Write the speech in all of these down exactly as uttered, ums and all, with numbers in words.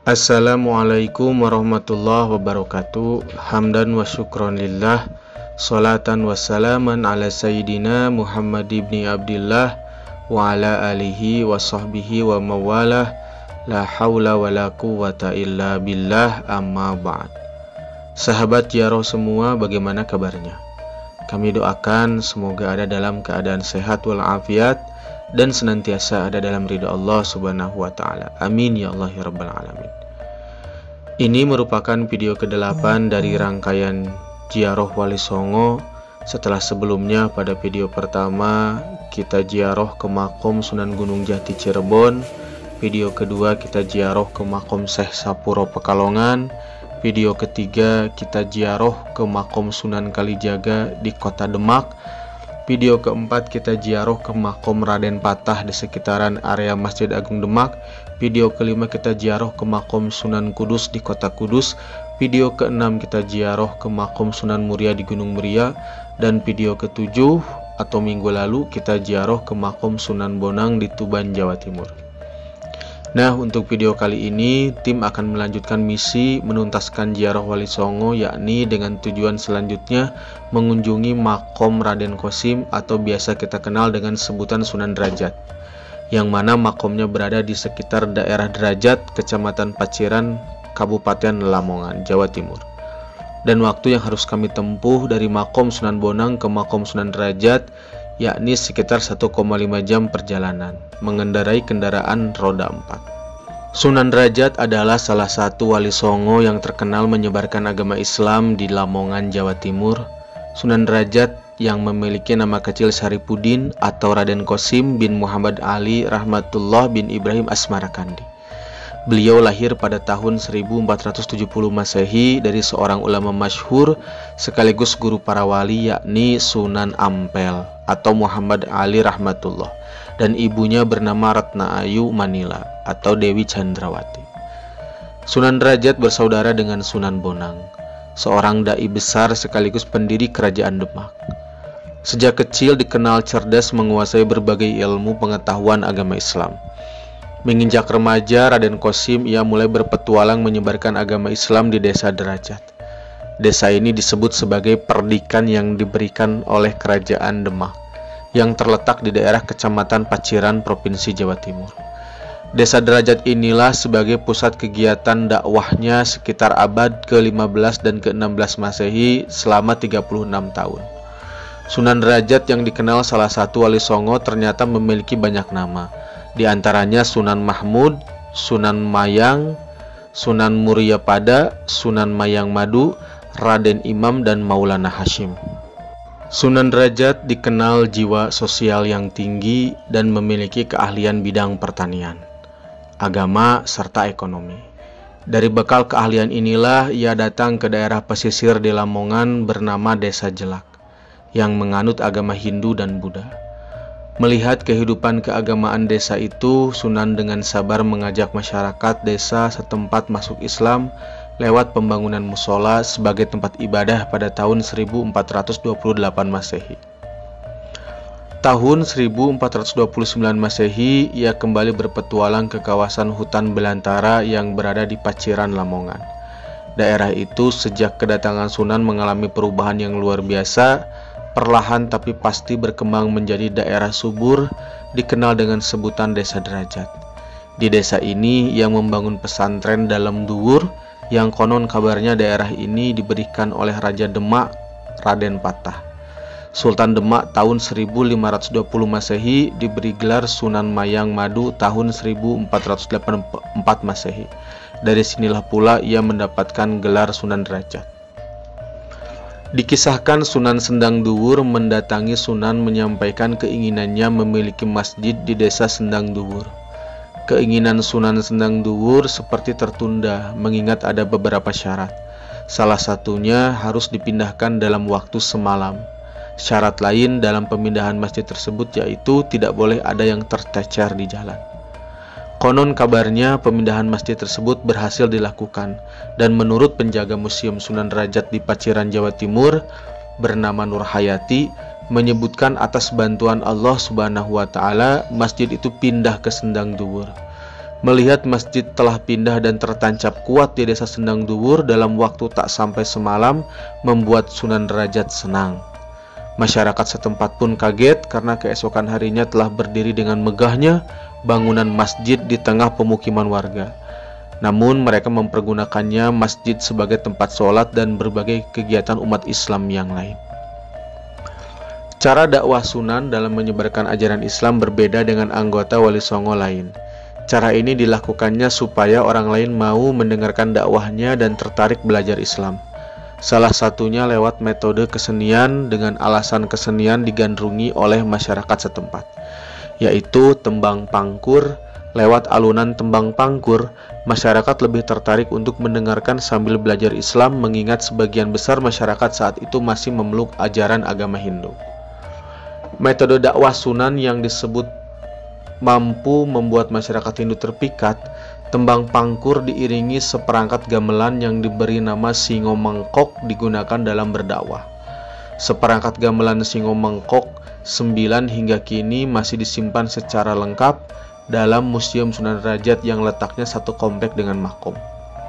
Assalamualaikum warahmatullahi wabarakatuh. Hamdan wa syukron lillah, salatan wa salaman ala sayyidina Muhammad ibni Abdillah wa ala alihi wa sahbihi wa mawalah. La hawla wa la quwata illa billah, amma ba'd. Sahabat Jiaroh semua, bagaimana kabarnya? Kami doakan semoga ada dalam keadaan sehat walafiat dan senantiasa ada dalam ridha Allah subhanahu wa ta'ala. Amin ya Allah ya rabbal alamin. Ini merupakan video kedelapan dari rangkaian Jiaroh Wali Songo. Setelah sebelumnya pada video pertama kita ziarah ke Makom Sunan Gunung Jati Cirebon, video kedua kita ziarah ke Makom Syekh Sapuro Pekalongan, video ketiga kita ziarah ke Makom Sunan Kalijaga di Kota Demak, video keempat kita ziarah ke Makom Raden Patah di sekitaran area Masjid Agung Demak, video kelima kita ziarah ke Makom Sunan Kudus di Kota Kudus, video keenam kita ziarah ke Makom Sunan Muria di Gunung Muria, dan video ketujuh atau minggu lalu kita ziarah ke Makom Sunan Bonang di Tuban, Jawa Timur. Nah, untuk video kali ini tim akan melanjutkan misi menuntaskan ziarah Wali Songo, yakni dengan tujuan selanjutnya mengunjungi Makom Raden Qasim atau biasa kita kenal dengan sebutan Sunan Derajat, yang mana makomnya berada di sekitar daerah Derajat, Kecamatan Paciran, Kabupaten Lamongan, Jawa Timur. Dan waktu yang harus kami tempuh dari Makom Sunan Bonang ke Makom Sunan Derajat yakni sekitar satu koma lima jam perjalanan mengendarai kendaraan roda empat. Sunan Derajat adalah salah satu wali songo yang terkenal menyebarkan agama Islam di Lamongan, Jawa Timur. Sunan Derajat yang memiliki nama kecil Syarifuddin atau Raden Qasim bin Muhammad Ali Rahmatullah bin Ibrahim Asmarakandi. Beliau lahir pada tahun seribu empat ratus tujuh puluh Masehi dari seorang ulama masyhur sekaligus guru para wali, yakni Sunan Ampel atau Muhammad Ali Rahmatullah, dan ibunya bernama Ratna Ayu Manila atau Dewi Chandrawati. Sunan Derajat bersaudara dengan Sunan Bonang, seorang dai besar sekaligus pendiri kerajaan Demak. Sejak kecil dikenal cerdas menguasai berbagai ilmu pengetahuan agama Islam. Menginjak remaja, Raden Qasim ia mulai berpetualang menyebarkan agama Islam di desa Derajat. Desa ini disebut sebagai perdikan yang diberikan oleh kerajaan Demak, yang terletak di daerah Kecamatan Paciran, Provinsi Jawa Timur. Desa Derajat inilah sebagai pusat kegiatan dakwahnya sekitar abad ke lima belas dan ke enam belas Masehi selama tiga puluh enam tahun. Sunan Derajat yang dikenal salah satu wali songo ternyata memiliki banyak nama. Di antaranya Sunan Mahmud, Sunan Mayang, Sunan Muria Pada, Sunan Mayang Madu, Raden Imam, dan Maulana Hashim. Sunan Derajat dikenal jiwa sosial yang tinggi dan memiliki keahlian bidang pertanian, agama, serta ekonomi. Dari bekal keahlian inilah ia datang ke daerah pesisir di Lamongan bernama Desa Jelak, yang menganut agama Hindu dan Buddha. Melihat kehidupan keagamaan desa itu, Sunan dengan sabar mengajak masyarakat desa setempat masuk Islam lewat pembangunan musola sebagai tempat ibadah pada tahun seribu empat ratus dua puluh delapan Masehi. Tahun seribu empat ratus dua puluh sembilan Masehi, ia kembali berpetualang ke kawasan hutan belantara yang berada di Paciran, Lamongan. Daerah itu sejak kedatangan Sunan mengalami perubahan yang luar biasa. Perlahan tapi pasti berkembang menjadi daerah subur, dikenal dengan sebutan Desa Derajat. Di desa ini ia membangun pesantren dalam Duwur, yang konon kabarnya daerah ini diberikan oleh Raja Demak, Raden Patah. Sultan Demak tahun seribu lima ratus dua puluh Masehi diberi gelar Sunan Mayang Madu tahun seribu empat ratus delapan puluh empat Masehi. Dari sinilah pula ia mendapatkan gelar Sunan Derajat. Dikisahkan Sunan Sendang Duwur mendatangi Sunan menyampaikan keinginannya memiliki masjid di desa Sendang Duwur. Keinginan Sunan Sendang Duwur seperti tertunda mengingat ada beberapa syarat. Salah satunya harus dipindahkan dalam waktu semalam. Syarat lain dalam pemindahan masjid tersebut yaitu tidak boleh ada yang tercecer di jalan. Konon kabarnya pemindahan masjid tersebut berhasil dilakukan, dan menurut penjaga Museum Sunan Derajat di Paciran, Jawa Timur bernama Nur Hayati, menyebutkan atas bantuan Allah Subhanahu wa Ta'ala masjid itu pindah ke Sendang Duwur. Melihat masjid telah pindah dan tertancap kuat di desa Sendang Duwur dalam waktu tak sampai semalam membuat Sunan Derajat senang. Masyarakat setempat pun kaget karena keesokan harinya telah berdiri dengan megahnya bangunan masjid di tengah pemukiman warga. Namun mereka mempergunakannya masjid sebagai tempat sholat dan berbagai kegiatan umat Islam yang lain. Cara dakwah Sunan dalam menyebarkan ajaran Islam berbeda dengan anggota Wali Songo lain. Cara ini dilakukannya supaya orang lain mau mendengarkan dakwahnya dan tertarik belajar Islam. Salah satunya lewat metode kesenian dengan alasan kesenian digandrungi oleh masyarakat setempat, yaitu tembang pangkur. Lewat alunan tembang pangkur, masyarakat lebih tertarik untuk mendengarkan sambil belajar Islam mengingat sebagian besar masyarakat saat itu masih memeluk ajaran agama Hindu. Metode dakwah Sunan yang disebut mampu membuat masyarakat Hindu terpikat. Tembang pangkur diiringi seperangkat gamelan yang diberi nama Singo Mangkok digunakan dalam berdakwah. Seperangkat gamelan Singo Mangkok sembilan hingga kini masih disimpan secara lengkap dalam Museum Sunan Derajat yang letaknya satu komplek dengan makom.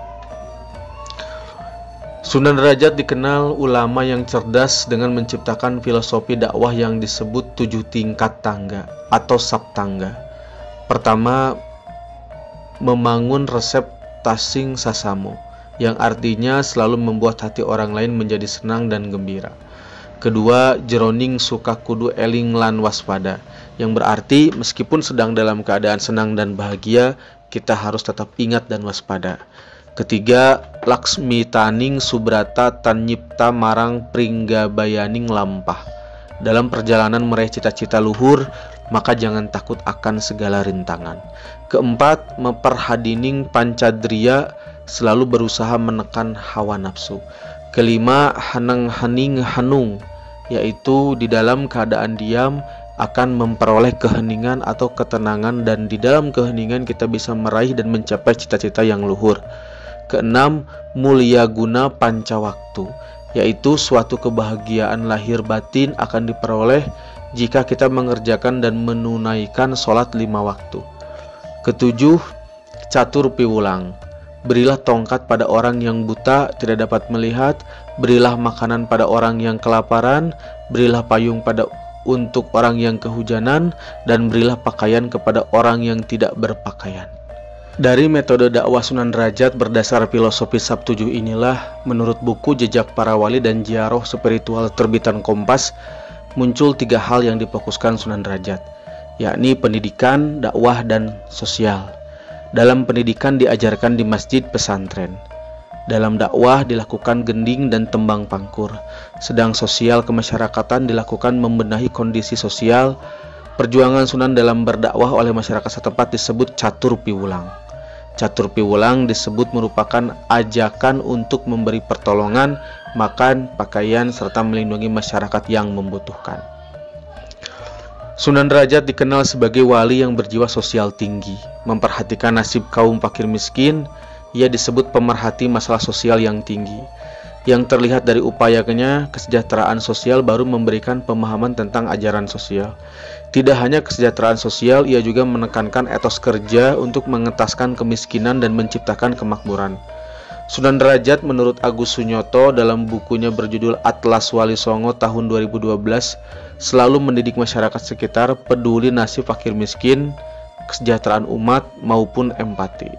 Sunan Derajat dikenal ulama yang cerdas dengan menciptakan filosofi dakwah yang disebut tujuh tingkat tangga atau saptangga. Pertama, membangun resep tasing sasamo, yang artinya selalu membuat hati orang lain menjadi senang dan gembira. Kedua, jeroning suka kudu eling lan waspada, yang berarti meskipun sedang dalam keadaan senang dan bahagia, kita harus tetap ingat dan waspada. Ketiga, Laksmi taning subrata tan nyipta marang pringgabayaning lampah. Dalam perjalanan meraih cita-cita luhur, maka jangan takut akan segala rintangan. Keempat, memperhadining pancadria, selalu berusaha menekan hawa nafsu. Kelima, hanang haning hanung, yaitu di dalam keadaan diam akan memperoleh keheningan atau ketenangan, dan di dalam keheningan kita bisa meraih dan mencapai cita-cita yang luhur. Keenam, mulia guna pancawaktu, yaitu suatu kebahagiaan lahir batin akan diperoleh jika kita mengerjakan dan menunaikan sholat lima waktu. Ketujuh, catur piwulang, berilah tongkat pada orang yang buta tidak dapat melihat, berilah makanan pada orang yang kelaparan, berilah payung pada untuk orang yang kehujanan, dan berilah pakaian kepada orang yang tidak berpakaian. Dari metode dakwah Sunan Derajat berdasar filosofi Sab tujuh inilah, menurut buku Jejak Para Wali dan Ziarah Spiritual terbitan Kompas, muncul tiga hal yang difokuskan Sunan Derajat, yakni pendidikan, dakwah, dan sosial. Dalam pendidikan diajarkan di masjid pesantren. Dalam dakwah dilakukan gending dan tembang pangkur. Sedang sosial kemasyarakatan dilakukan membenahi kondisi sosial. Perjuangan Sunan dalam berdakwah oleh masyarakat setempat disebut catur piwulang. Catur piwulang disebut merupakan ajakan untuk memberi pertolongan, makan, pakaian, serta melindungi masyarakat yang membutuhkan. Sunan Derajat dikenal sebagai wali yang berjiwa sosial tinggi, memperhatikan nasib kaum fakir miskin. Ia disebut pemerhati masalah sosial yang tinggi. Yang terlihat dari upayanya, kesejahteraan sosial baru memberikan pemahaman tentang ajaran sosial. Tidak hanya kesejahteraan sosial, ia juga menekankan etos kerja untuk mengentaskan kemiskinan dan menciptakan kemakmuran. Sunan Derajat menurut Agus Sunyoto dalam bukunya berjudul Atlas Wali Songo tahun dua ribu dua belas selalu mendidik masyarakat sekitar peduli nasib fakir miskin, kesejahteraan umat maupun empati.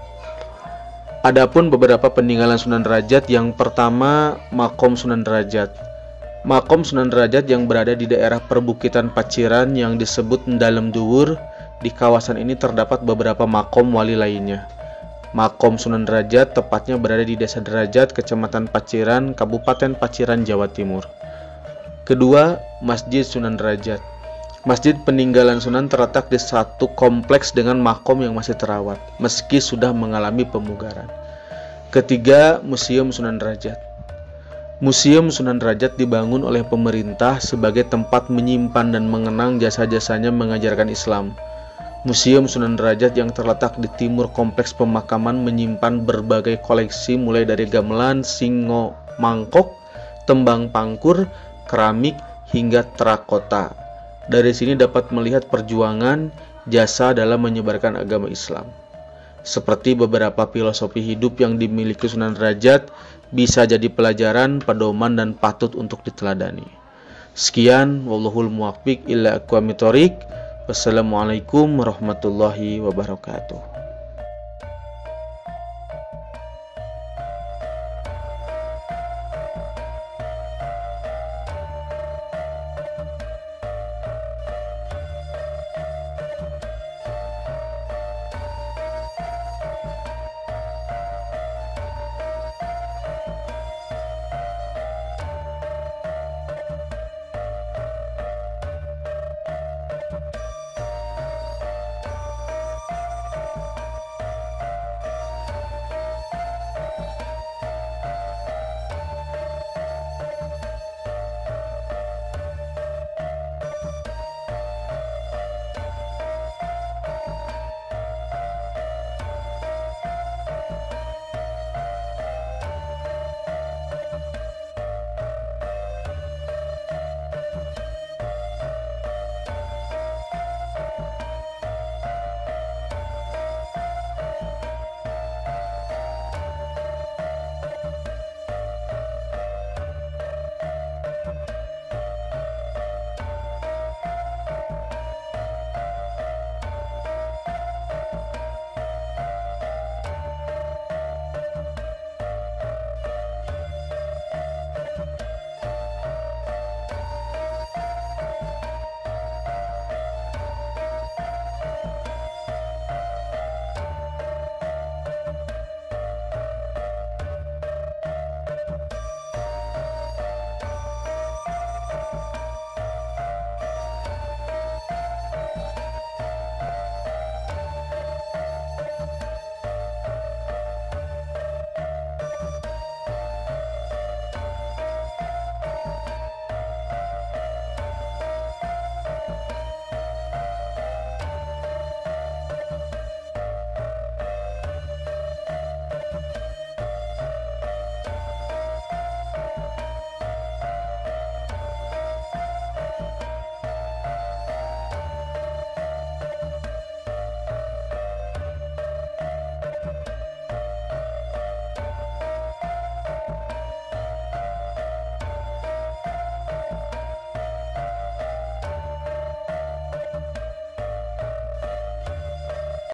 Adapun beberapa peninggalan Sunan Derajat, yang pertama Makom Sunan Derajat. Makom Sunan Derajat yang berada di daerah perbukitan Paciran yang disebut Ndalem Duwur. Di kawasan ini terdapat beberapa makom wali lainnya. Makom Sunan Derajat tepatnya berada di Desa Derajat, Kecamatan Paciran, Kabupaten Paciran, Jawa Timur. Kedua, Masjid Sunan Derajat. Masjid peninggalan Sunan terletak di satu kompleks dengan makom yang masih terawat, meski sudah mengalami pemugaran. Ketiga, Museum Sunan Derajat. Museum Sunan Derajat dibangun oleh pemerintah sebagai tempat menyimpan dan mengenang jasa-jasanya mengajarkan Islam. Museum Sunan Derajat yang terletak di timur kompleks pemakaman menyimpan berbagai koleksi mulai dari gamelan, singo, mangkok, tembang pangkur, keramik, hingga terakota. Dari sini dapat melihat perjuangan jasa dalam menyebarkan agama Islam. seperti beberapa filosofi hidup yang dimiliki Sunan Derajat bisa jadi pelajaran, pedoman, dan patut untuk diteladani. Sekian, wallahul muwaffiq ila aqwamit thoriq. Wassalamualaikum warahmatullahi wabarakatuh.